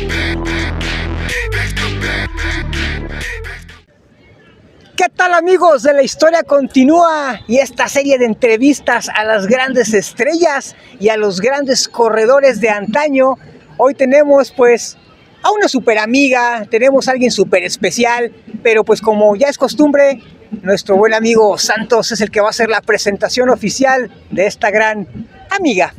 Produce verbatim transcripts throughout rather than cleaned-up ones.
¿Qué tal, amigos de La Historia Continúa? Y esta serie de entrevistas a las grandes estrellas y a los grandes corredores de antaño. Hoy tenemos pues a una super amiga, tenemos a alguien súper especial, pero pues como ya es costumbre, nuestro buen amigo Santos es el que va a hacer la presentación oficial de esta gran amiga.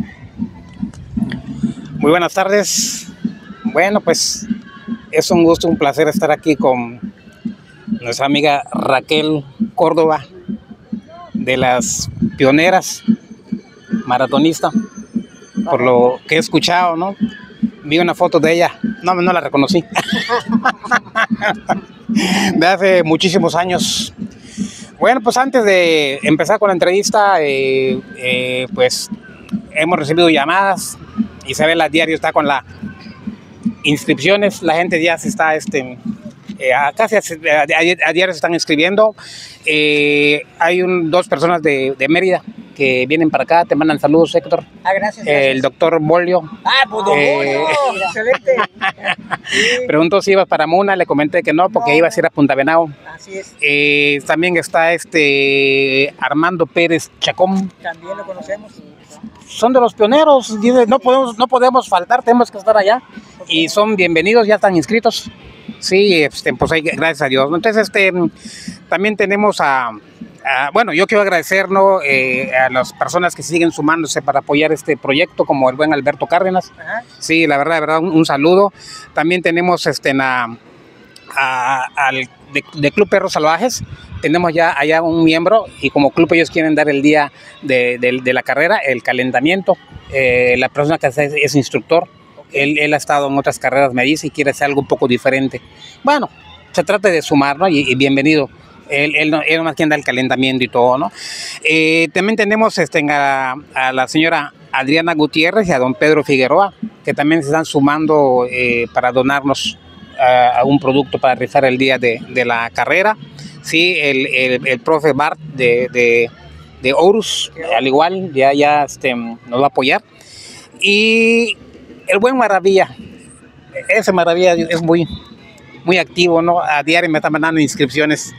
Muy buenas tardes. Bueno, pues es un gusto, un placer estar aquí con nuestra amiga Raquel Córdoba, de las pioneras, maratonista, por lo que he escuchado, ¿no? Vi una foto de ella, no, no la reconocí, de hace muchísimos años. Bueno, pues antes de empezar con la entrevista, eh, eh, pues hemos recibido llamadas. Isabela diario está con las inscripciones, la gente ya se está, este, eh, a, casi a, a, a diario se están inscribiendo. Eh, hay un, dos personas de, de Mérida que vienen para acá, te mandan saludos, Héctor. Ah, gracias, gracias. El doctor Bolio. Ah, pues don eh, Bolio, excelente. Sí. Preguntó si ibas para Muna, le comenté que no, porque no, ibas a ir a Punta Venado. Así es. Eh, también está este Armando Pérez Chacón. También lo conocemos. Son de los pioneros, dice, no podemos, no podemos faltar, tenemos que estar allá. Okay. Y son bienvenidos, ya están inscritos. Sí, este, pues hay, gracias a Dios. Entonces, este, también tenemos a, a bueno, yo quiero agradecer, ¿no? eh, a las personas que siguen sumándose para apoyar este proyecto, como el buen Alberto Cárdenas. Ajá. Sí, la verdad, la verdad, un, un saludo. También tenemos este, a, a, al de, de Club Perros Salvajes. Tenemos ya allá un miembro y como club ellos quieren dar el día de, de, de la carrera, el calentamiento. Eh, la persona que es, es instructor. Él, él ha estado en otras carreras, me dice, y quiere hacer algo un poco diferente. Bueno, se trata de sumar, ¿no? Y, y bienvenido. Él, él, él no más quien da el calentamiento y todo, ¿no? Eh, también tenemos este, a, a la señora Adriana Gutiérrez y a don Pedro Figueroa, que también se están sumando eh, para donarnos a, a un producto para rifar el día de, de la carrera. Sí, el, el, el profe Bart de, de, de Horus, al igual, ya, ya este, nos va a apoyar. Y el buen Maravilla, ese Maravilla es muy, muy activo, ¿no? A diario me está mandando inscripciones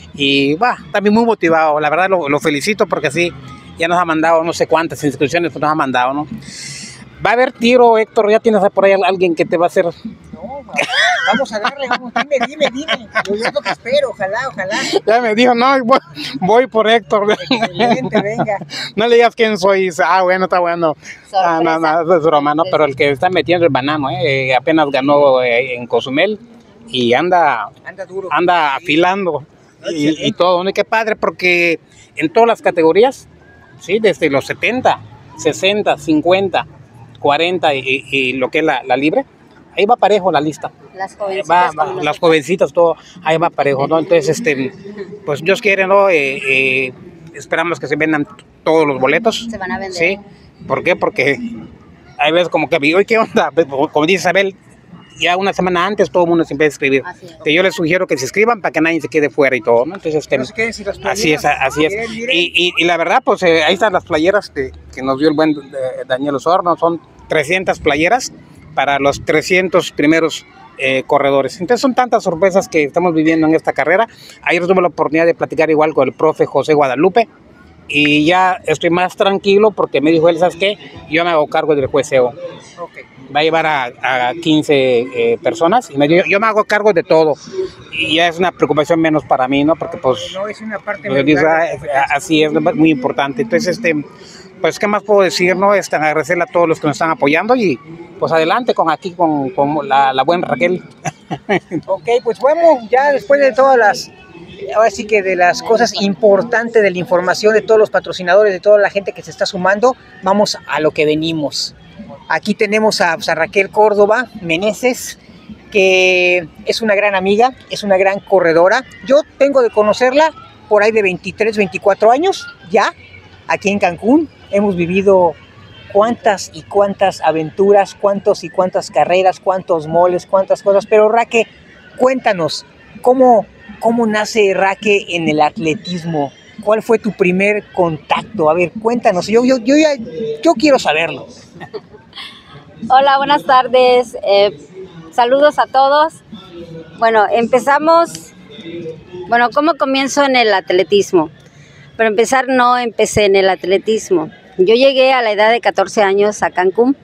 y va, también muy motivado. La verdad lo, lo felicito porque sí, ya nos ha mandado no sé cuántas inscripciones, pues nos ha mandado, ¿no? Va a haber tiro, Héctor, ya tienes por ahí alguien que te va a hacer. No, vamos a darle, vamos, dime, dime, dime. Yo es lo que espero, ojalá, ojalá. Ya me dijo, no, voy, voy por Héctor. Excelente, venga. No le digas quién soy. Ah, bueno, está bueno. Ah, no, no, es broma, ¿no? Pero el que está metiendo el banano, ¿eh? Eh, apenas ganó eh, en Cozumel y anda, anda, duro. anda afilando y, y todo, ¿no? Y qué padre, porque en todas las categorías, sí, desde los setenta, sesenta, cincuenta, cuarenta y, y lo que es la, la libre, ahí va parejo la lista. Las jovencitas. Va, va, las jovencitas, todo, ahí va parejo, ¿no? Entonces, este, pues Dios quiere, ¿no? Eh, eh, esperamos que se vendan todos los boletos. Se van a vender. Sí. ¿Por qué? Porque hay veces como que, oye, ¿qué onda? Como dice Isabel, ya una semana antes todo el mundo se empieza a escribir. Que yo les sugiero que se escriban para que nadie se quede fuera y todo, ¿no? Entonces, este, no se queden sin las playeras, así es, así es. Miren, miren. Y, y, y la verdad, pues eh, ahí están las playeras que, que nos dio el buen eh, Daniel Osorno, son trescientas playeras para los trescientos primeros eh, corredores. Entonces son tantas sorpresas que estamos viviendo en esta carrera. Ayer tuve la oportunidad de platicar igual con el profe José Guadalupe y ya estoy más tranquilo porque me dijo él, ¿sabes qué? Yo me hago cargo del jueceo. Okay. Va a llevar a, a quince eh, personas y me dijo, yo me hago cargo de todo. Y ya es una preocupación menos para mí, ¿no? Porque pues... No, es una parte pues, dice, ah, así es, muy importante. Entonces, este... pues, ¿qué más puedo decir, no? Este, agradecerle a todos los que nos están apoyando y, pues, adelante con aquí, con, con la, la buena Raquel. Ok, pues bueno, ya después de todas las, ahora sí que de las cosas importantes de la información de todos los patrocinadores, de toda la gente que se está sumando, vamos a lo que venimos. Aquí tenemos a, pues, a Raquel Córdoba Meneses, que es una gran amiga, es una gran corredora. Yo tengo de conocerla por ahí de veintitrés, veinticuatro años, ya, aquí en Cancún. Hemos vivido cuántas y cuántas aventuras, cuántos y cuántas carreras, cuántos moles, cuántas cosas. Pero Raque, cuéntanos, ¿cómo, cómo nace Raque en el atletismo? ¿Cuál fue tu primer contacto? A ver, cuéntanos, yo, yo, yo, ya, yo quiero saberlo. Hola, buenas tardes. Eh, saludos a todos. Bueno, empezamos, bueno, ¿cómo comienzo en el atletismo? Para empezar, no empecé en el atletismo. Yo llegué a la edad de catorce años a Cancún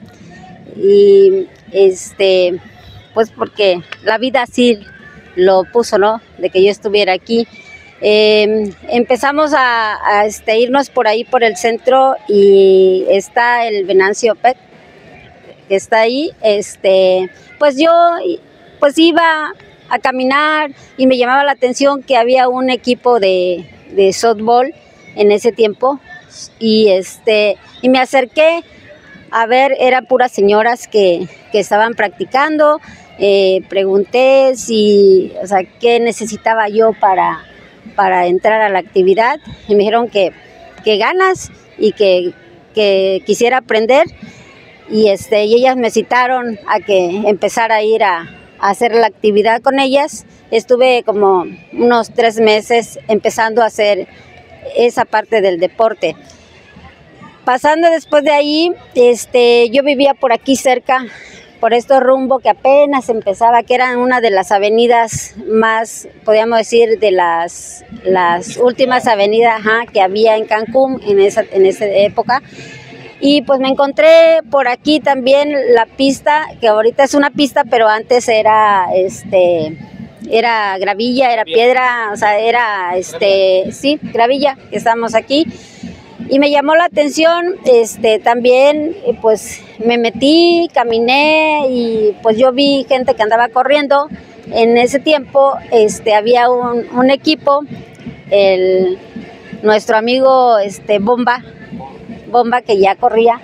y este, pues porque la vida así lo puso, ¿no? De que yo estuviera aquí. Eh, empezamos a, a este, irnos por ahí por el centro y está el Venancio Pet, que está ahí. Este, pues yo pues iba a caminar y me llamaba la atención que había un equipo de, de softball en ese tiempo y este y me acerqué a ver, eran puras señoras que, que estaban practicando. Eh, pregunté si, o sea, qué necesitaba yo para para entrar a la actividad y me dijeron que, que ganas y que, que quisiera aprender y, este, y ellas me citaron a que empezara a ir a, a hacer la actividad con ellas. Estuve como unos tres meses empezando a hacer esa parte del deporte. Pasando después de ahí, este, yo vivía por aquí cerca, por este rumbo que apenas empezaba, que eran una de las avenidas más, podríamos decir, de las, las últimas avenidas ajá, que había en Cancún en esa, en esa época. Y pues me encontré por aquí también la pista, que ahorita es una pista, pero antes era, este, era gravilla, era piedra, o sea, era, este, sí, gravilla, que estamos aquí. Y me llamó la atención, este, también, pues me metí, caminé y pues yo vi gente que andaba corriendo. En ese tiempo, este, había un, un equipo, el, nuestro amigo, este, Bomba, Bomba que ya corría,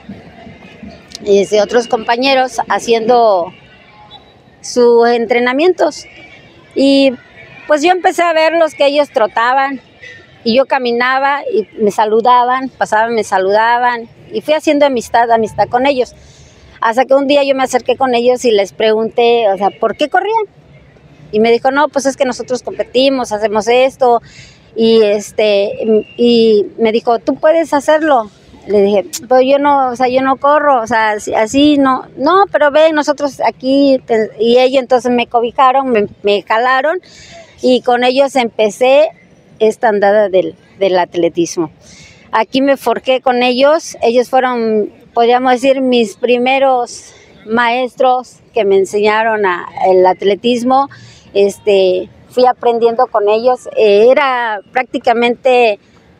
y este, otros compañeros haciendo sus entrenamientos. Y pues yo empecé a ver los que ellos trotaban. Y yo caminaba y me saludaban, pasaban, me saludaban y fui haciendo amistad, amistad con ellos. Hasta que un día yo me acerqué con ellos y les pregunté, o sea, ¿por qué corrían? Y me dijo, no, pues es que nosotros competimos, hacemos esto. Y, este, y me dijo, ¿tú puedes hacerlo? Le dije, pero yo no, o sea, yo no corro, o sea, así, así no. No, pero ven, nosotros aquí, te, y ellos entonces me cobijaron, me, me jalaron y con ellos empecé esta andada del, del atletismo. Aquí me forjé con ellos, ellos fueron, podríamos decir, mis primeros maestros que me enseñaron a, el atletismo. Este, fui aprendiendo con ellos, eh, era prácticamente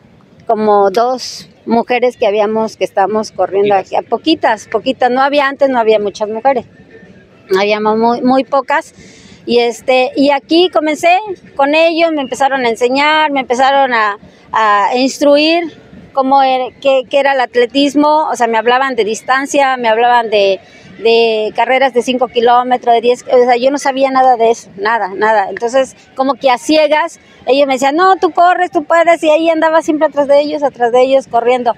como dos mujeres que habíamos, que estábamos corriendo aquí, a poquitas, poquitas, no había antes, no había muchas mujeres, habíamos muy, muy pocas. Y, este, y aquí comencé con ellos, me empezaron a enseñar, me empezaron a, a instruir cómo era, qué, qué era el atletismo. O sea, me hablaban de distancia, me hablaban de, de carreras de cinco kilómetros, de diez, o sea, yo no sabía nada de eso, nada, nada. Entonces, como que a ciegas, ellos me decían, no, tú corres, tú puedes, y ahí andaba siempre atrás de ellos, atrás de ellos, corriendo.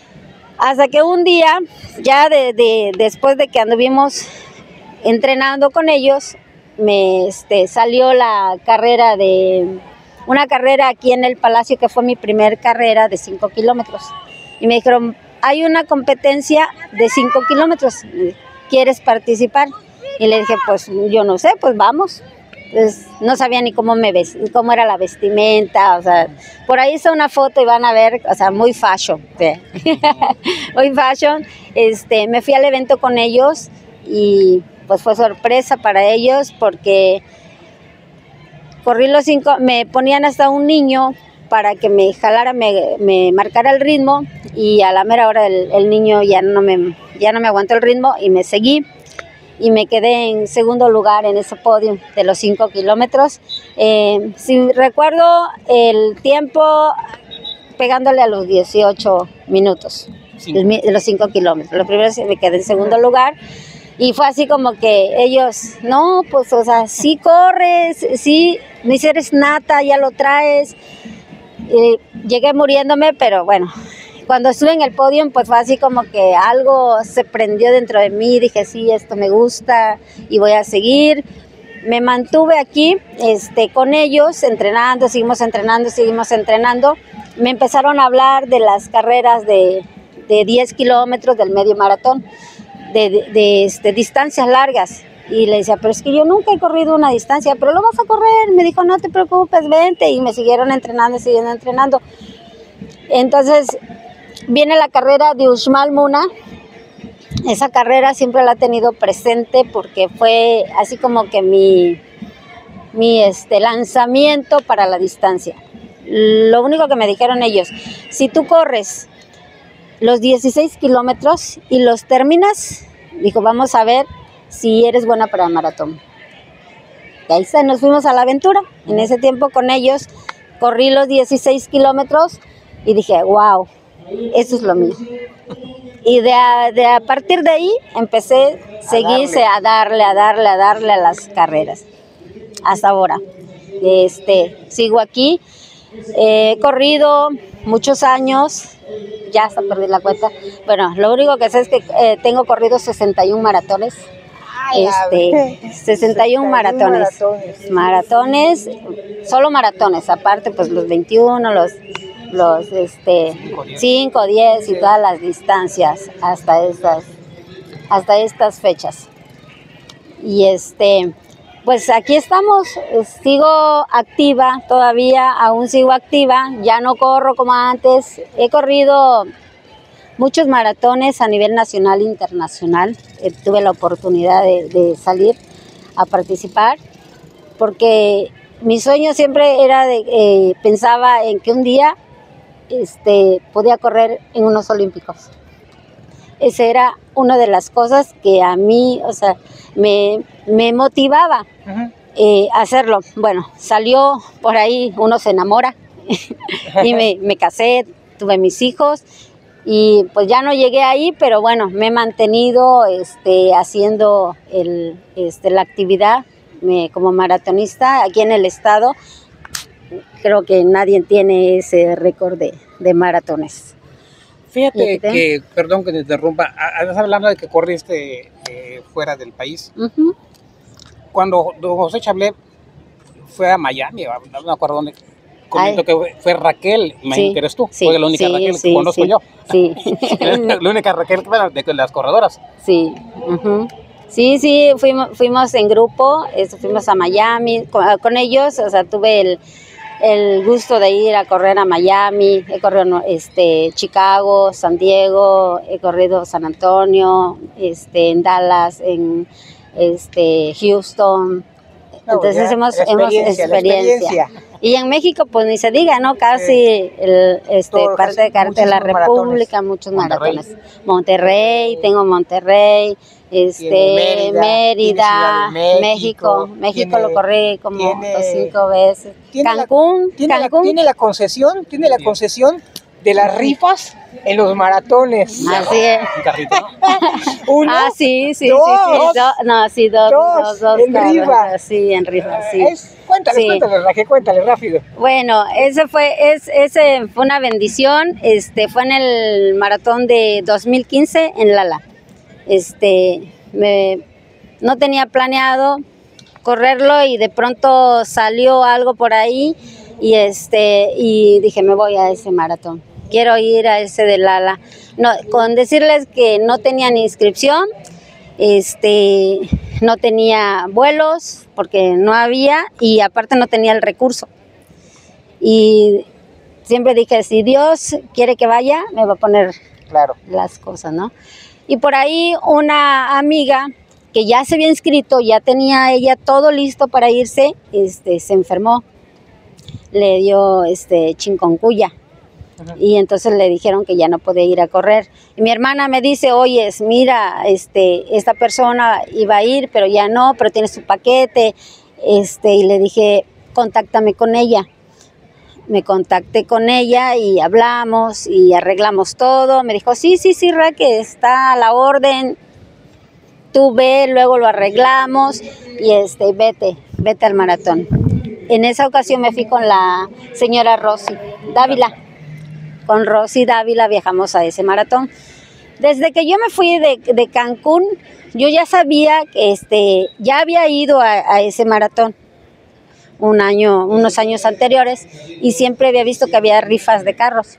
Hasta que un día, ya de, de, después de que anduvimos entrenando con ellos, me este, salió la carrera de, una carrera aquí en el Palacio, que fue mi primer carrera de cinco kilómetros. Y me dijeron, hay una competencia de cinco kilómetros, ¿quieres participar? Y le dije, pues yo no sé, pues vamos. Entonces, no sabía ni cómo me ves, cómo era la vestimenta, o sea, por ahí está una foto y van a ver, o sea, muy fashion, ¿sí? Muy fashion. Este, me fui al evento con ellos y pues fue sorpresa para ellos porque corrí los cinco, me ponían hasta un niño para que me jalara, me, me marcara el ritmo y a la mera hora el, el niño ya no, me, ya no me aguantó el ritmo y me seguí y me quedé en segundo lugar en ese podio de los cinco kilómetros. Eh, si recuerdo el tiempo pegándole a los dieciocho minutos de los cinco kilómetros. Lo primero es que me quedé en segundo lugar. Y fue así como que ellos, no, pues, o sea, sí corres, sí, ni si eres nata, ya lo traes. Y llegué muriéndome, pero bueno, cuando estuve en el podio, pues fue así como que algo se prendió dentro de mí. Dije, sí, esto me gusta y voy a seguir. Me mantuve aquí este, con ellos, entrenando, seguimos entrenando, seguimos entrenando. Me empezaron a hablar de las carreras de, de diez kilómetros, del medio maratón. De, de, de este, distancias largas Y le decía, pero es que yo nunca he corrido una distancia, pero lo vas a correr. Me dijo, no te preocupes, vente. Y me siguieron entrenando, siguieron entrenando. Entonces, viene la carrera de Uxmal Muna. Esa carrera siempre la he tenido presente porque fue así como que mi, mi este, lanzamiento para la distancia. Lo único que me dijeron ellos, si tú corres los dieciséis kilómetros y los terminas, dijo, vamos a ver si eres buena para el maratón. Y ahí está, nos fuimos a la aventura. En ese tiempo con ellos corrí los dieciséis kilómetros y dije, wow, eso es lo mío. Y de a, de a partir de ahí empecé a seguirse a darle, a darle, a darle a las carreras. Hasta ahora. Este, sigo aquí. Eh, he corrido muchos años, ya hasta perdí la cuenta. Bueno, lo único que sé es que eh, tengo corrido sesenta y uno maratones. Ay, Este, sesenta y uno maratones. maratones. Maratones, solo maratones, aparte pues los veintiuno, los, los este, cinco, diez y todas las distancias hasta estas, hasta estas fechas. Y este, pues aquí estamos, sigo activa todavía, aún sigo activa, ya no corro como antes, he corrido muchos maratones a nivel nacional e internacional. Eh, tuve la oportunidad de, de salir a participar porque mi sueño siempre era de, eh, pensaba en que un día este, podía correr en unos olímpicos. Esa era una de las cosas que a mí, o sea, me, me motivaba uh-huh. eh, a hacerlo. Bueno, salió por ahí, uno se enamora y me, me casé, tuve mis hijos. Y pues ya no llegué ahí, pero bueno, me he mantenido este, haciendo el, este, la actividad me, como maratonista aquí en el estado. Creo que nadie tiene ese récord de, de maratones. Fíjate que, perdón que te interrumpa, estás hablando de que corriste eh, fuera del país. Uh-huh. Cuando don José Chablé fue a Miami, no me acuerdo dónde. Comento Ay. que fue, fue Raquel, me sí, eres tú, sí, fue la única sí, Raquel sí, que conozco sí, yo. Sí. la, la única Raquel de las corredoras. Sí, uh-huh. sí, sí, fuimos, fuimos en grupo, eso, fuimos a Miami con, con ellos, o sea, tuve el, el gusto de ir a correr a Miami, he corrido este, Chicago, San Diego, he corrido San Antonio, este, en Dallas, en este, Houston. No, Entonces ya, hemos, hemos experiencia. experiencia. Y en México, pues ni se diga, ¿no? Casi sí. el, este, Todo, parte de, parte de la República, maratones. muchos Monterrey. maratones. Monterrey, tengo Monterrey, este, Mérida, Mérida México, México, México tiene, lo corrí como tiene, cinco veces. ¿Tiene Cancún, la, tiene Cancún. La, tiene la concesión, tiene la concesión de las rifas en los maratones. Así es. Un carrito, ¿no? Uno, ah, sí, sí, dos, sí, sí. Do, no, sí, dos, dos, dos, dos en rifa. Sí, en rifa, sí. Es, cuéntale, sí. cuéntale, Raquel, cuéntale rápido. Bueno, ese fue, es, ese fue una bendición, este, fue en el maratón de dos mil quince en Lala. Este, me, no tenía planeado correrlo y de pronto salió algo por ahí y este, y dije, me voy a ese maratón. Quiero ir a ese de Lala. No, con decirles que no tenían inscripción, este, no tenía vuelos porque no había y aparte no tenía el recurso. Y siempre dije, si Dios quiere que vaya, me va a poner claro. las cosas, ¿no? Y por ahí una amiga que ya se había inscrito, ya tenía ella todo listo para irse, este, se enfermó, le dio este, chikungunya. Y entonces le dijeron que ya no podía ir a correr. Y mi hermana me dice, oye, mira, este, esta persona iba a ir, pero ya no, pero tiene su paquete. Este, y le dije, contáctame con ella. Me contacté con ella y hablamos y arreglamos todo. Me dijo, sí, sí, sí, Raquel, está a la orden. Tú ve, luego lo arreglamos y este, vete, vete al maratón. En esa ocasión me fui con la señora Rosy Dávila. Con Rosy Dávila viajamos a ese maratón. Desde que yo me fui de, de Cancún, yo ya sabía que este, ya había ido a, a ese maratón un año, unos años anteriores y siempre había visto que había rifas de carros.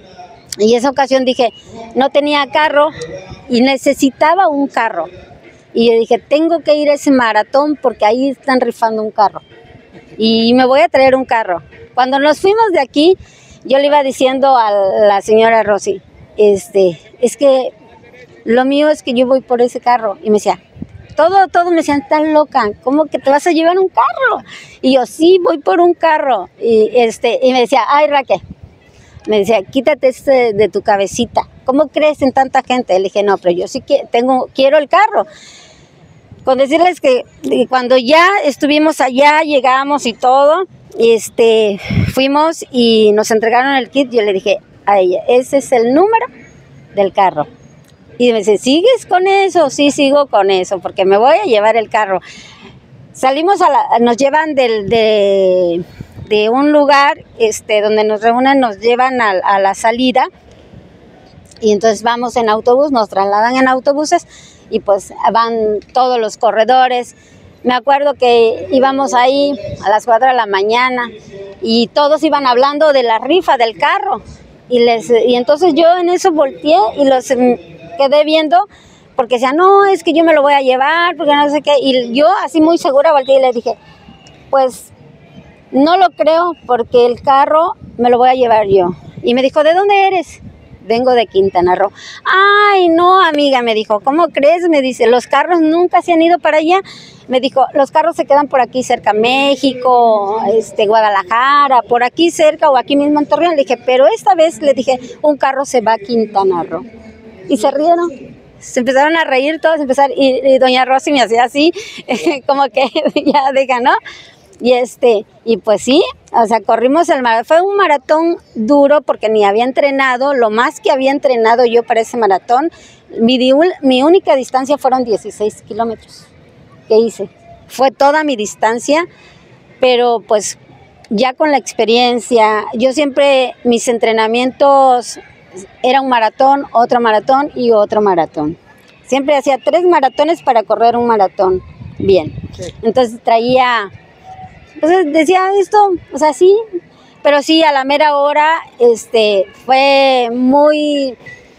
Y esa ocasión dije, no tenía carro y necesitaba un carro. Y yo dije, tengo que ir a ese maratón porque ahí están rifando un carro. Y me voy a traer un carro. Cuando nos fuimos de aquí, yo le iba diciendo a la señora Rosy, este, es que lo mío es que yo voy por ese carro. Y me decía, todo, todo me decían, tan loca, ¿cómo que te vas a llevar un carro? Y yo, sí, voy por un carro. Y, este, y me decía, ay, Raquel, me decía, quítate este de tu cabecita. ¿Cómo crees en tanta gente? Le dije, no, pero yo sí que tengo, quiero el carro. Con decirles que cuando ya estuvimos allá, llegamos y todo, este, fuimos y nos entregaron el kit, yo le dije a ella, ese es el número del carro. Y me dice, ¿sigues con eso? Sí, sigo con eso, porque me voy a llevar el carro. Salimos a la, nos llevan del, de, de un lugar este, donde nos reúnen, nos llevan a, a la salida, y entonces vamos en autobús, nos trasladan en autobuses, y pues van todos los corredores. Me acuerdo que íbamos ahí a las cuatro de la mañana, y todos iban hablando de la rifa del carro, y, les, y entonces yo en eso volteé y los quedé viendo, porque decían, no, es que yo me lo voy a llevar, porque no sé qué, y yo así muy segura volteé y les dije, pues no lo creo, porque el carro me lo voy a llevar yo. Y me dijo, ¿de dónde eres? Vengo de Quintana Roo. Ay, no, amiga, me dijo, ¿cómo crees? Me dice, los carros nunca se han ido para allá. Me dijo, los carros se quedan por aquí cerca, México, este, Guadalajara, por aquí cerca o aquí mismo en Torreón. Le dije, pero esta vez le dije, un carro se va a Quintana Roo. Y se rieron, se empezaron a reír todos, empezaron, y, y doña Rosy me hacía así, como que ya deja, ¿no? Y este, y pues sí, o sea, corrimos el maratón. Fue un maratón duro porque ni había entrenado. Lo más que había entrenado yo para ese maratón, mi, mi única distancia fueron dieciséis kilómetros que hice. Fue toda mi distancia, pero pues ya con la experiencia, yo siempre, mis entrenamientos era un maratón, otro maratón y otro maratón. Siempre hacía tres maratones para correr un maratón bien. Entonces traía... Entonces decía esto, o sea, sí, pero sí, a la mera hora este, fue muy,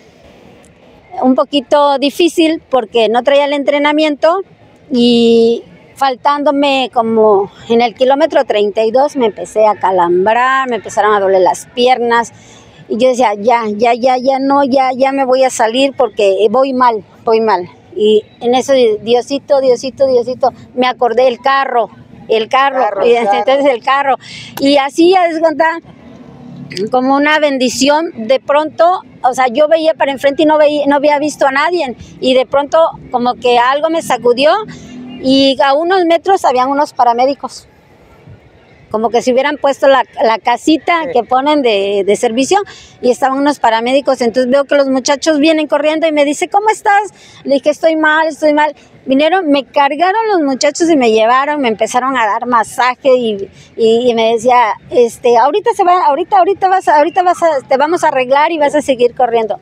un poquito difícil porque no traía el entrenamiento y faltándome como en el kilómetro treinta y dos me empecé a calambrar, me empezaron a doler las piernas y yo decía, ya, ya, ya, ya no, ya, ya me voy a salir porque voy mal, voy mal. Y en eso, Diosito, Diosito, Diosito, me acordé del carro. El carro, carro y entonces carro. el carro. Y así, ya descontar, como una bendición, de pronto, o sea, yo veía para enfrente y no, veía, no había visto a nadie. Y de pronto, como que algo me sacudió y a unos metros habían unos paramédicos. Como que si hubieran puesto la, la casita sí. que ponen de, de servicio y estaban unos paramédicos. Entonces veo que los muchachos vienen corriendo y me dice, ¿cómo estás? Le dije, estoy mal, estoy mal. Vinieron, me cargaron los muchachos y me llevaron, me empezaron a dar masaje y, y, y me decía, este, ahorita se va, ahorita, ahorita vas, ahorita vas a, te vamos a arreglar y vas a seguir corriendo.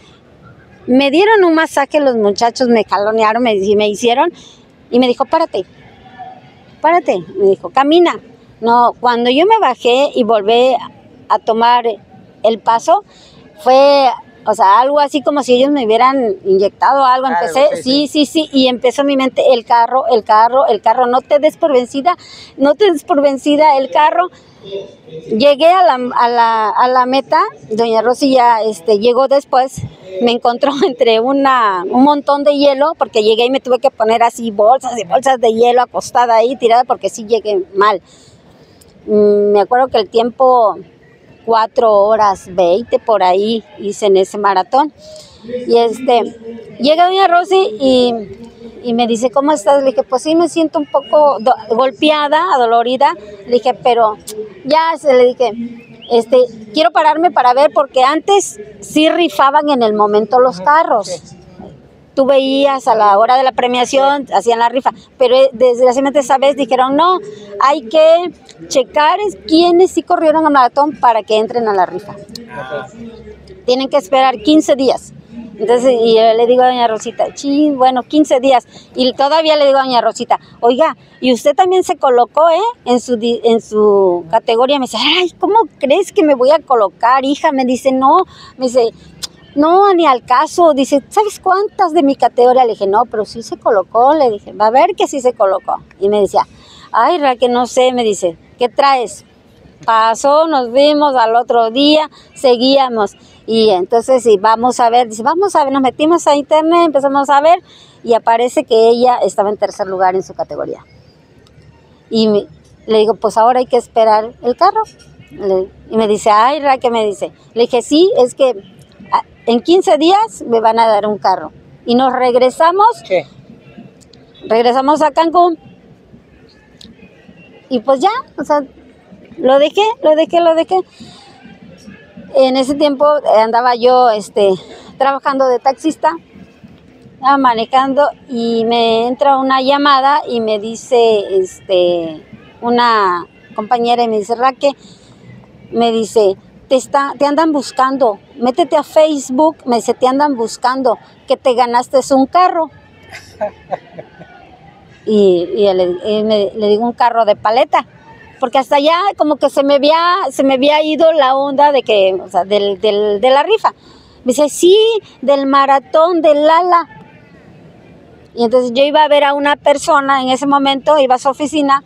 Me dieron un masaje los muchachos, me jalonearon, me, me hicieron y me dijo, párate, párate, me dijo, camina. No, cuando yo me bajé y volví a tomar el paso, fue, o sea, algo así como si ellos me hubieran inyectado algo. Claro, empecé, sí, sí, sí, y empezó mi mente, el carro, el carro, el carro, no te des por vencida, no te des por vencida, el carro. Llegué a la, a la, a la meta, doña Rosy ya este, llegó después, me encontró entre una, un montón de hielo, porque llegué y me tuve que poner así bolsas y bolsas de hielo acostada ahí, tirada, porque sí llegué mal. Me acuerdo que el tiempo, cuatro horas veinte por ahí hice en ese maratón. Y este, llega doña Rosy y, y me dice, ¿cómo estás? Le dije, pues sí, me siento un poco do, golpeada, adolorida. Le dije, pero ya, se le dije, este, quiero pararme para ver, porque antes sí rifaban en el momento los carros. Tú veías a la hora de la premiación, hacían la rifa, pero desgraciadamente esa vez dijeron, no, hay que checar quiénes sí corrieron el maratón para que entren a la rifa. Tienen que esperar quince días. Entonces, y yo le digo a doña Rosita, sí, bueno, quince días. Y todavía le digo a doña Rosita, oiga, y usted también se colocó, ¿eh? En su, en su categoría. Me dice, ay, ¿cómo crees que me voy a colocar, hija? Me dice, no, me dice, no, ni al caso. Dice, ¿sabes cuántas de mi categoría? Le dije, no, pero sí se colocó. Le dije, va a ver que sí se colocó. Y me decía, ay, Raquel, no sé. Me dice, ¿qué traes? Pasó, nos vimos al otro día, seguíamos. Y entonces, sí, vamos a ver. Dice, vamos a ver, nos metimos a internet, empezamos a ver. Y aparece que ella estaba en tercer lugar en su categoría. Y me, le digo, pues ahora hay que esperar el carro. Le, y me dice, ay, Raquel, me dice. Le dije, sí, es que en quince días me van a dar un carro. Y nos regresamos. ¿Qué? Regresamos a Cancún. Y pues ya, o sea, lo dejé, lo dejé, lo dejé. En ese tiempo andaba yo este, trabajando de taxista, manejando, y me entra una llamada y me dice este, una compañera y me dice, Raquel, me dice, te, está, te andan buscando, métete a Facebook, me dice, te andan buscando, que te ganaste un carro. y, y, le, y me, le digo, un carro de paleta, porque hasta allá como que se me había, se me había ido la onda de que, o sea, del, del, de la rifa. Me dice, sí, del maratón del Lala. Y entonces yo iba a ver a una persona en ese momento, iba a su oficina,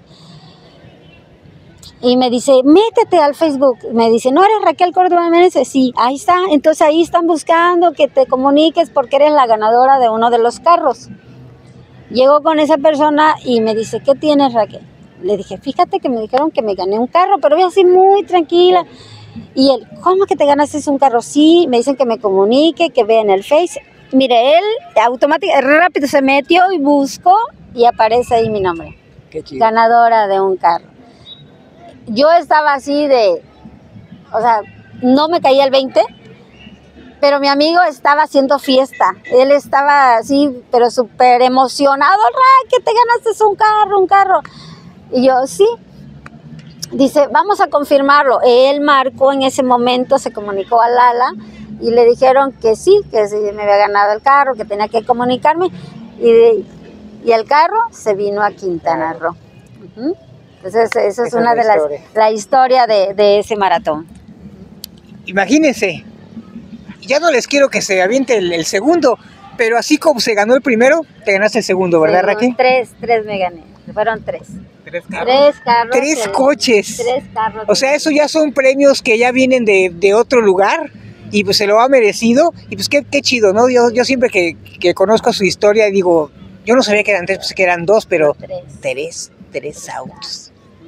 y me dice, métete al Facebook. Me dice, ¿no eres Raquel Córdoba? Me dice, sí, ahí está. Entonces ahí están buscando que te comuniques porque eres la ganadora de uno de los carros. Llego con esa persona y me dice, ¿qué tienes, Raquel? Le dije, fíjate que me dijeron que me gané un carro, pero voy así muy tranquila. Y él, ¿cómo que te ganaste un carro? Sí, me dicen que me comunique, que vea en el Face. Mire, él automáticamente, rápido se metió y buscó y aparece ahí mi nombre. Qué chido. Ganadora de un carro. Yo estaba así de, o sea, no me caía el veinte, pero mi amigo estaba haciendo fiesta. Él estaba así, pero súper emocionado. Raquel, te ganaste un carro, un carro. Y yo, sí. Dice, vamos a confirmarlo. Él marcó en ese momento, se comunicó a Lala y le dijeron que sí, que sí me había ganado el carro, que tenía que comunicarme. Y, y el carro se vino a Quintana Roo. Uh-huh. Entonces, esa es esa una es de las, la historia de, de ese maratón. Imagínense, ya no les quiero que se aviente el, el segundo, pero así como se ganó el primero, te ganaste el segundo, ¿verdad, sí, Raquel? Tres, tres me gané, fueron tres. ¿Tres carros? Tres carros. Tres coches. Tres carros. O sea, eso ya son premios que ya vienen de, de otro lugar y pues se lo ha merecido. Y pues qué, qué chido, ¿no? Yo, yo siempre que, que conozco su historia digo, yo no sabía que eran tres, pues que eran dos, pero no, tres. tres, tres autos.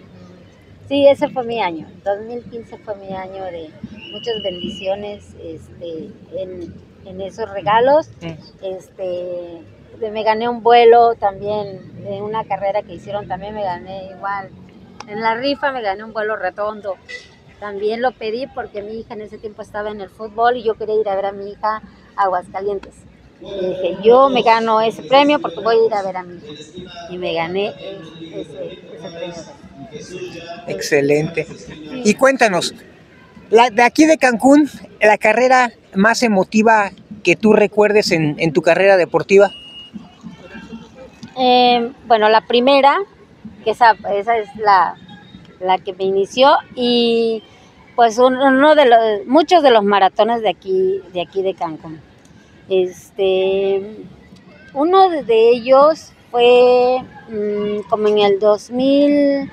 Sí, ese fue mi año. dos mil quince fue mi año de muchas bendiciones este, en, en esos regalos. Mm. Este, me gané un vuelo también en una carrera que hicieron, también me gané igual. En la rifa me gané un vuelo redondo. También lo pedí porque mi hija en ese tiempo estaba en el fútbol y yo quería ir a ver a mi hija a Aguascalientes. Y dije, yo me gano ese premio porque voy a ir a ver a mi hija. Y me gané ese, ese premio. Excelente. Y cuéntanos, la, de aquí de Cancún, la carrera más emotiva que tú recuerdes en, en tu carrera deportiva. Eh, bueno, la primera, que esa, esa es la, la que me inició, y pues uno de los, muchos de los maratones de aquí, de aquí de Cancún. Este, uno de ellos fue mmm, como en el dos mil,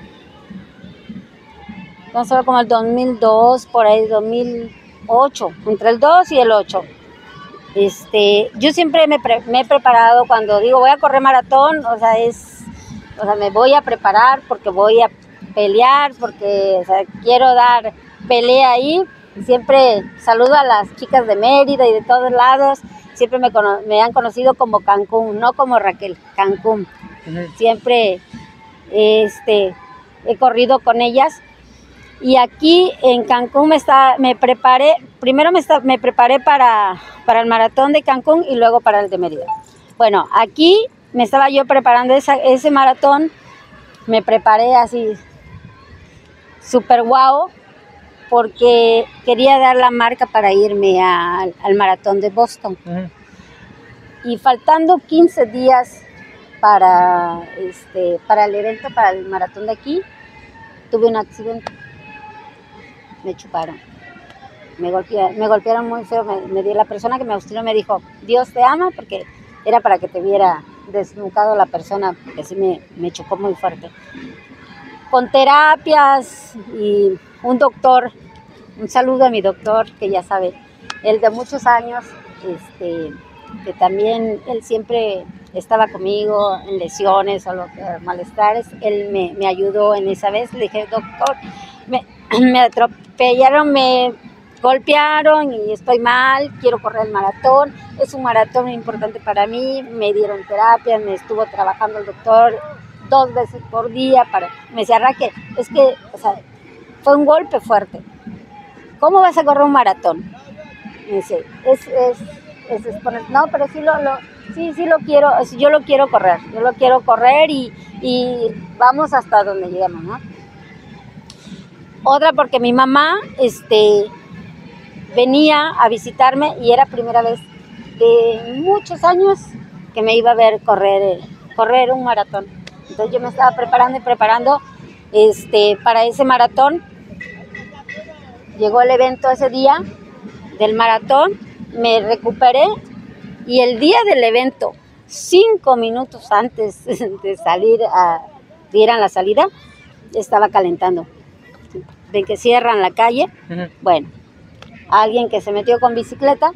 no sé, como el dos mil dos, por ahí, dos mil ocho, entre el dos y el ocho. Este, yo siempre me, pre, me he preparado cuando digo voy a correr maratón, o sea, es, o sea, me voy a preparar porque voy a pelear, porque o sea, quiero dar pelea ahí. Siempre saludo a las chicas de Mérida y de todos lados. Siempre me, me han conocido como Cancún, no como Raquel, Cancún. Uh-huh. Siempre este, he corrido con ellas. Y aquí en Cancún me, está, me preparé, primero me, está, me preparé para, para el maratón de Cancún y luego para el de Mérida. Bueno, aquí me estaba yo preparando esa, ese maratón, me preparé así súper guau, porque quería dar la marca para irme a, al, al maratón de Boston. Uh-huh. Y faltando quince días para, este, para el evento, para el maratón de aquí, tuve un accidente. Me chuparon. me, golpea, me golpearon muy feo, me, me, la persona que me auxilió me dijo, Dios te ama, porque era para que te viera desnucado la persona, porque sí me, me chocó muy fuerte. Con terapias y un doctor, un saludo a mi doctor, que ya sabe, él de muchos años, este, que también él siempre estaba conmigo en lesiones o lo que, malestares, él me, me ayudó en esa vez. Le dije, doctor, me, me atropellaron, me golpearon y estoy mal, quiero correr el maratón, es un maratón muy importante para mí, me dieron terapia, me estuvo trabajando el doctor dos veces por día, para, me decía, Raquel, es que, o sea, fue un golpe fuerte, ¿cómo vas a correr un maratón? Me dice, es, es, es, es poner, no, pero sí lo, lo, sí, sí lo quiero, yo lo quiero correr, yo lo quiero correr y, y vamos hasta donde lleguemos, ¿no? Otra porque mi mamá, este, venía a visitarme y era primera vez de muchos años que me iba a ver correr, correr un maratón. Entonces yo me estaba preparando y preparando este, para ese maratón. Llegó el evento ese día del maratón, me recuperé y el día del evento, cinco minutos antes de salir, a, dieran la salida, estaba calentando. Ven que cierran la calle, uh-huh. Bueno, alguien que se metió con bicicleta,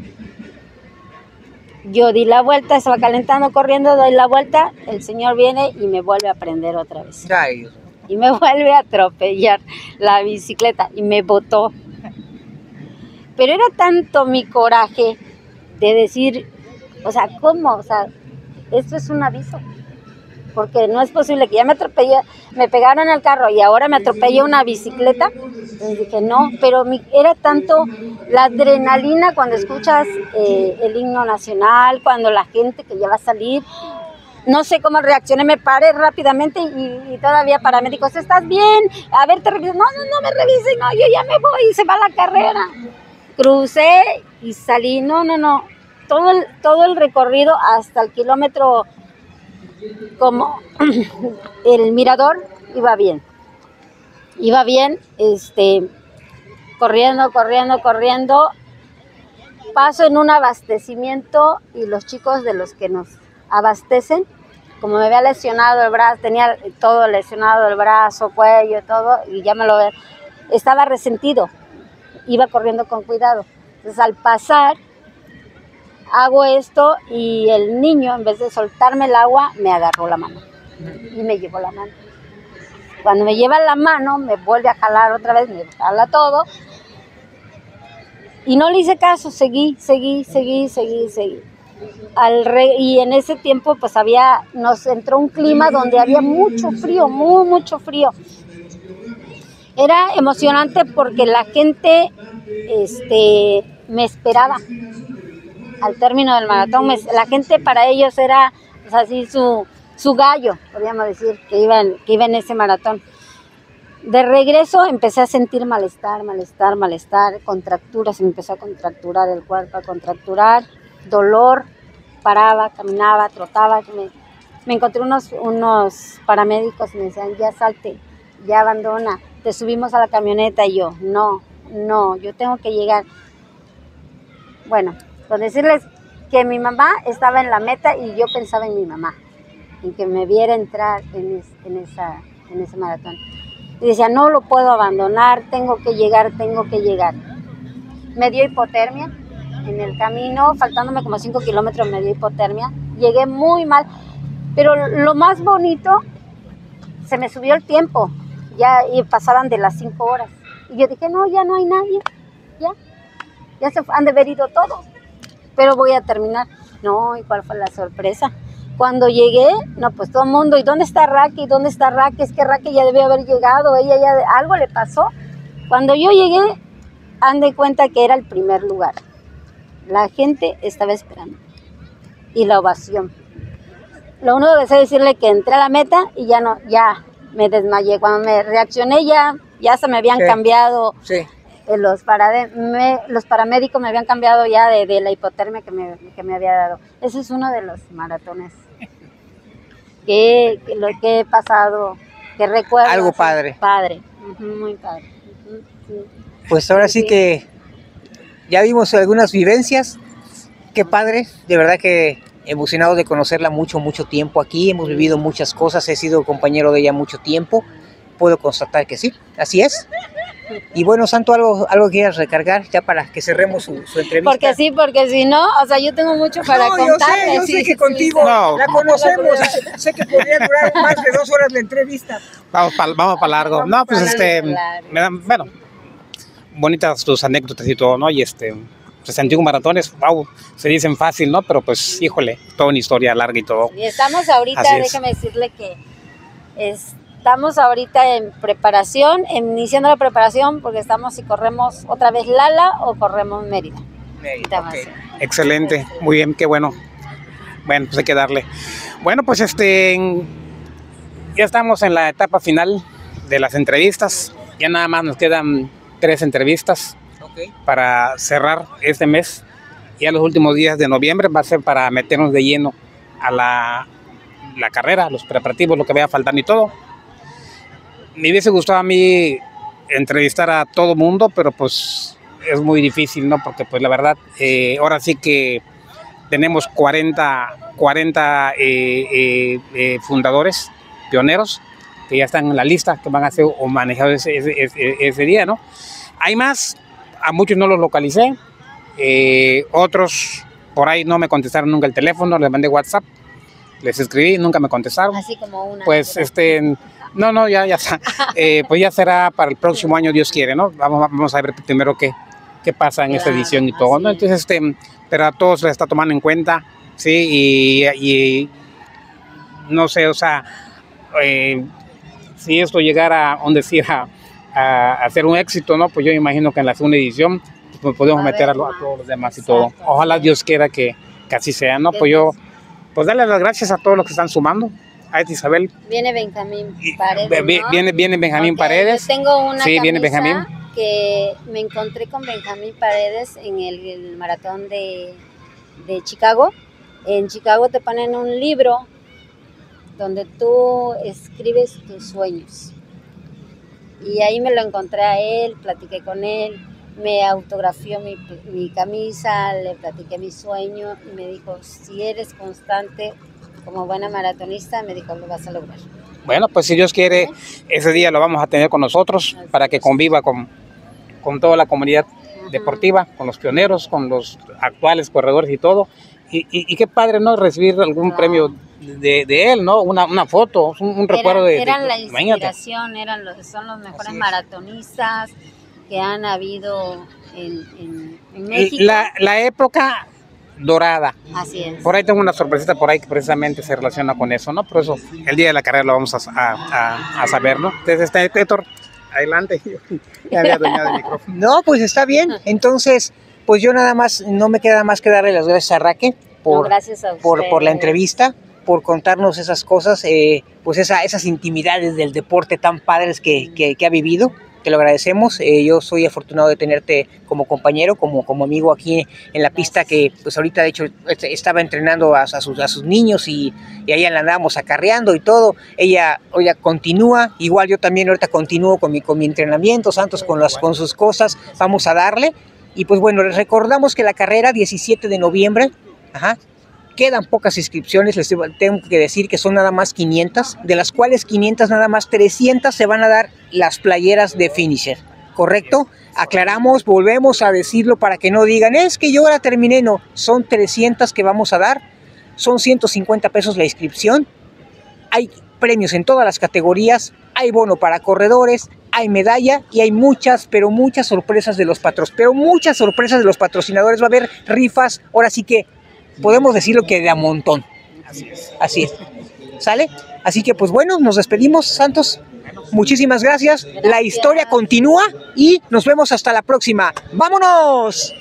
yo di la vuelta, estaba calentando, corriendo, doy la vuelta, el señor viene y me vuelve a prender otra vez. Ay. Y me vuelve a atropellar la bicicleta y me botó. Pero era tanto mi coraje de decir, o sea, ¿cómo? O sea, esto es un aviso. Porque no es posible que ya me atropellé, me pegaron en el carro y ahora me atropellé una bicicleta. Y dije, no, pero mi, era tanto la adrenalina cuando escuchas eh, el himno nacional, cuando la gente que ya va a salir, no sé cómo reaccioné, me paré rápidamente y, y todavía paramédicos, ¿estás bien? A ver, te reviso. No, no, no me revisen, no, yo ya me voy y se va la carrera. Crucé y salí, no, no, no, todo el, todo el recorrido hasta el kilómetro, como el mirador, iba bien, iba bien, este, corriendo, corriendo, corriendo, paso en un abastecimiento y los chicos de los que nos abastecen, como me había lesionado el brazo, tenía todo lesionado el brazo, cuello, todo, y ya me lo ve, estaba resentido, iba corriendo con cuidado, entonces al pasar, hago esto y el niño, en vez de soltarme el agua, me agarró la mano y me llevó la mano. Cuando me lleva la mano, me vuelve a jalar otra vez, me jala todo. Y no le hice caso, seguí, seguí, seguí, seguí, seguí. Al re, y en ese tiempo, pues había, nos entró un clima donde había mucho frío, muy, mucho frío. Era emocionante porque la gente este, me esperaba. Al término del maratón, me, la gente para ellos era pues, así su, su gallo, podríamos decir, que iba, en, que iba en ese maratón. De regreso empecé a sentir malestar, malestar, malestar, contracturas, me empezó a contracturar el cuerpo, a contracturar, dolor, paraba, caminaba, trotaba. Me, me encontré unos, unos paramédicos y me decían, ya salte, ya abandona, te subimos a la camioneta. Y yo, no, no, yo tengo que llegar. Bueno, con decirles que mi mamá estaba en la meta y yo pensaba en mi mamá, en que me viera entrar en, es, en, esa, en ese maratón. Y decía, no lo puedo abandonar, tengo que llegar, tengo que llegar. Me dio hipotermia en el camino, faltándome como cinco kilómetros me dio hipotermia. Llegué muy mal, pero lo más bonito, se me subió el tiempo, ya y pasaban de las cinco horas. Y yo dije, no, ya no hay nadie, ya, ya se han de haber ido todos. Pero voy a terminar. No, ¿y cuál fue la sorpresa? Cuando llegué, no, pues todo el mundo, ¿y dónde está Raquel? ¿Dónde está Raquel? Es que Raquel ya debió haber llegado, ella ya, algo le pasó. Cuando yo llegué, han de cuenta que era el primer lugar. La gente estaba esperando. Y la ovación. Lo único que sé decirle que entré a la meta y ya no, ya me desmayé. Cuando me reaccioné ya, ya se me habían sí. cambiado. Sí. Los, parade, me, los paramédicos me habían cambiado ya de, de la hipotermia que me, que me había dado. Ese es uno de los maratones que, que lo que he pasado, que recuerdo. Algo padre. Padre, uh-huh, muy padre. Uh-huh, sí. Pues ahora sí, sí que ya vimos algunas vivencias. Qué padre, de verdad que emocionado de conocerla mucho, mucho tiempo aquí. Hemos vivido muchas cosas, he sido compañero de ella mucho tiempo. Puedo constatar que sí, así es. Y bueno, Santo, ¿algo, algo quieras recargar ya para que cerremos su, su entrevista? Porque sí, porque si no, o sea, yo tengo mucho para no, contarles. Yo sé, yo sí, sé que sí, contigo sí. No. la conocemos, sé, sé que podría durar más de dos horas la entrevista. Vamos para vamos pa largo. No, pues Vamos este, pa' largo. me dan, bueno, bonitas tus anécdotas y todo, ¿no? Y este, sesenta y uno maratones, wow, se dicen fácil, ¿no? Pero pues, híjole, toda una historia larga y todo. Y estamos ahorita, Así es. déjame decirle que estamos ahorita en preparación, iniciando la preparación, porque estamos si corremos otra vez Lala o corremos Mérida. Mérida, okay. Excelente, muy bien, qué bueno. Bueno, pues hay que darle. Bueno, pues este, ya estamos en la etapa final de las entrevistas. Ya nada más nos quedan tres entrevistas okay. para cerrar este mes. Ya los últimos días de noviembre va a ser para meternos de lleno a la, la carrera, los preparativos, lo que vaya faltando y todo. Me hubiese gustado a mí entrevistar a todo mundo, pero pues es muy difícil, ¿no? Porque pues la verdad, eh, ahora sí que tenemos cuarenta, cuarenta eh, eh, eh, fundadores, pioneros, que ya están en la lista, que van a ser o manejados ese, ese, ese, ese día, ¿no? Hay más, a muchos no los localicé, eh, otros por ahí no me contestaron nunca el teléfono, les mandé WhatsApp, les escribí, nunca me contestaron. Así como una. Pues este... No, no, ya, ya está. Eh, pues ya será para el próximo año, Dios quiere, ¿no? Vamos, vamos a ver primero qué, qué pasa en claro, esta edición y todo, ¿no? Entonces, este, pero a todos les está tomando en cuenta, ¿sí? Y, y no sé, o sea, eh, si esto llegara, a decir, a, a, a ser un éxito, ¿no? Pues yo imagino que en la segunda edición pues podemos a meter a, lo, a todos los demás y todo. Ojalá Dios quiera que, que así sea, ¿no? Pues yo, pues darle las gracias a todos los que están sumando. A Isabel. Viene Benjamín Paredes, ¿no? Viene, viene Benjamín okay, Paredes. Yo tengo una sí, camisa viene Benjamín. que me encontré con Benjamín Paredes en el, el maratón de, de Chicago. En Chicago te ponen un libro donde tú escribes tus sueños. Y ahí me lo encontré a él, platiqué con él, me autografió mi, mi camisa, le platiqué mi sueño y me dijo, si eres constante como buena maratonista, me dijo, lo vas a lograr. Bueno, pues si Dios quiere, ¿sí? Ese día lo vamos a tener con nosotros Así para que es. conviva con, con toda la comunidad uh-huh. deportiva, con los pioneros, con los actuales corredores y todo. Y, y, y qué padre, ¿no? Recibir algún claro. premio de, de él, ¿no? Una, una foto, un, un recuerdo eran, de... Eran de, la inspiración, eran los, son los mejores maratonistas que han habido en, en, en México. La, la época... dorada. Así es. Por ahí tengo una sorpresita por ahí que precisamente se relaciona con eso, ¿no? Por eso el día de la carrera lo vamos a, a, a saber, ¿no? Entonces, está Héctor, adelante. Ya había dañado el micrófono. No, pues está bien. Entonces, pues yo nada más, no me queda más que darle las gracias a Raque por, no, gracias a por, por la entrevista, por contarnos esas cosas, eh, pues esa, esas intimidades del deporte tan padres que, que, que ha vivido. Te lo agradecemos, eh, yo soy afortunado de tenerte como compañero, como, como amigo aquí en la pista que pues ahorita de hecho estaba entrenando a, a, sus, a sus niños y, y ahí la andábamos acarreando y todo. Ella, ella continúa, igual yo también ahorita continúo con mi, con mi entrenamiento, Santos con, las, con sus cosas, vamos a darle. Y pues bueno, les recordamos que la carrera diecisiete de noviembre, ajá, quedan pocas inscripciones, les tengo que decir que son nada más quinientas, de las cuales quinientas nada más trescientas se van a dar las playeras de finisher, ¿correcto? Aclaramos, volvemos a decirlo para que no digan, es que yo ahora terminé, no, son trescientas que vamos a dar, son ciento cincuenta pesos la inscripción, hay premios en todas las categorías, hay bono para corredores, hay medalla y hay muchas, pero muchas sorpresas de los patrociniadores, pero muchas sorpresas de los patrocinadores, va a haber rifas, ahora sí que podemos decirlo que de a montón. Así es. Así es. ¿Sale? Así que pues bueno, nos despedimos, Santos. Muchísimas gracias. La historia continúa y nos vemos hasta la próxima. ¡Vámonos!